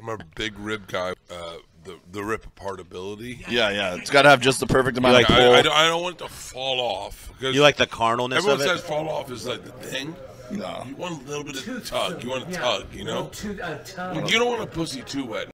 I'm a big rib guy. The rip apart ability. Yeah. It's got to have just the perfect amount of pull. I don't want it to fall off. You like the carnalness of it? Everyone says fall off is like the thing. No. You want a little bit of tug. You want to tug, you know? You don't want a pussy too wet.